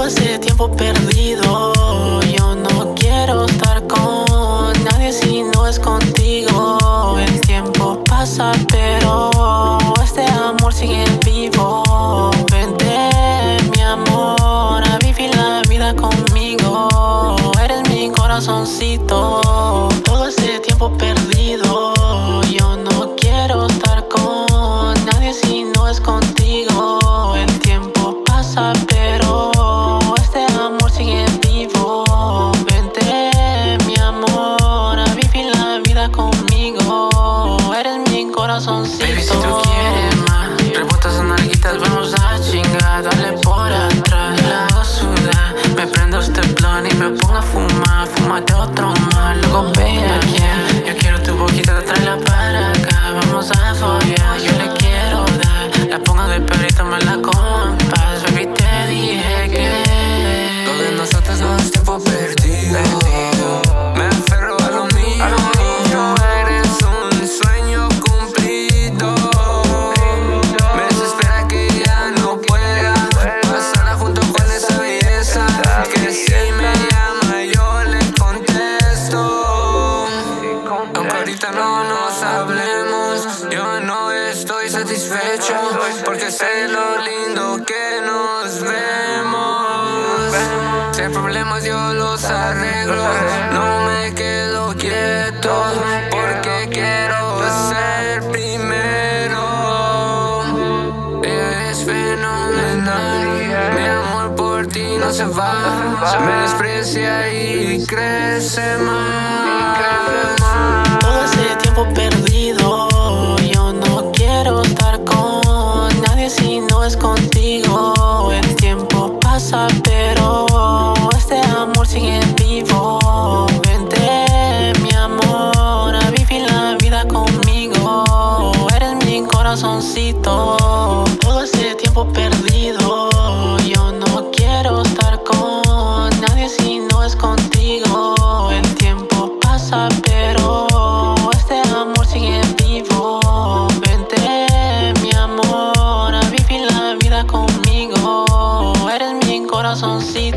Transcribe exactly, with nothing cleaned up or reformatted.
Todo ese tiempo perdido, yo no quiero estar con nadie si no es contigo. El tiempo pasa pero este amor sigue vivo. Vente, mi amor, a vivir la vida conmigo. Eres mi corazoncito. Todo ese tiempo perdido, yo no quiero estar con nadie si no es contigo. El tiempo pasa pero este amor sigue vivo. Vente, mi amor, a vivir la vida conmigo. Eres mi corazoncito. Baby, si tú quieres más, rebota esas nalguitas, vamos a chingar. Dale por atrás, la hago sudar. Me prendo este plan y me pongo a fumar. Fúmate otro más, luego ve a quien. Yo quiero tu boquita, tráela para acá. Vamos a follar, yo le quiero dar. La pongo de perrito, me la compas. Baby, te dije que lo de nosotros no es tiempo perdido. Me aferro a lo mío. Eres un sueño cumplido. Me desespera que ya no pueda pasarla junto con esa belleza. Que si me llama yo le contesto. Aunque ahorita no nos hablemos, yo no estoy satisfecho, porque sé lo lindo que nos vemos. Si hay problemas yo los arreglo, no me quedo quieto, porque quiero ser primero. Ella es fenomenal, mi amor por ti no se va. Me desprecia y crece más. Todo ese tiempo perdido, yo no quiero estar con nadie si no es contigo. El tiempo pasa pero este amor sigue vivo. Vente, mi amor, a vivir la vida conmigo. Eres mi corazoncito. Todo ese tiempo perdido, yo no quiero estar con nadie si no es contigo. El tiempo pasa pero este amor sigue vivo. Vente, mi amor, a vivir la vida conmigo. Eres mi corazoncito.